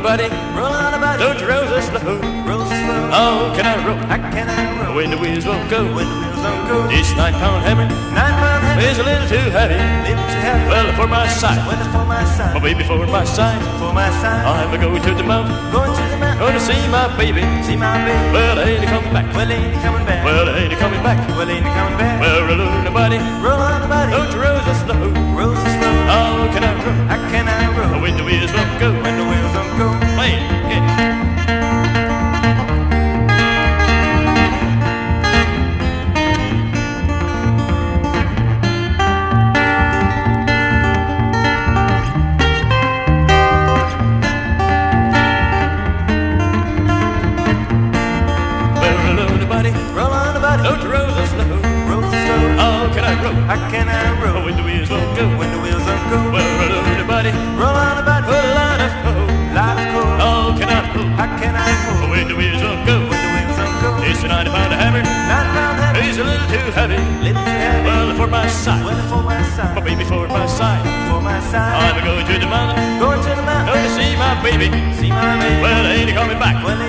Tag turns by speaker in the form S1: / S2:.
S1: buddy, roll on a buddy. Don't you roll so slow, roll so slow. How can I roll? How can I roll? When the wheels won't go, when the wheels don't go. This 9-pound hammer, 9-pound hammer is a little too heavy, little too heavy. Well, for my side, well, for my side. Oh, baby, for my side, for my side. I'm going to the mountain, going to the mountain. Gonna see my baby, see my baby. Well, ain't he coming back? Well, ain't he coming back? Well, ain't he coming back? Well, ain't he coming back? Well, roll on a buddy, roll on a buddy. Don't you roll so slow, roll so slow. How can I roll? How can I roll? When the wheels won't go, when the wheels don't go. Play it, get it. Don't you roll so slow, roll so slow. How can I roll? How can I roll? When the wheels won't go, when the wheels don't go. Well, roll on a buddy, roll on a buddy. Put a lot of coal, lot of coal. How can I roll? How can I roll? When the wheels won't go, when the wheels don't go. It's a 90-pound hammer, 9-pound hammer. He's a little too heavy, little too heavy. Well, for my side, well, for my side. Oh, baby, for my side, for my side. I'm going to the mountain, going to the mountain. Going to see my baby, see my baby. Well, ain't he coming back? Well,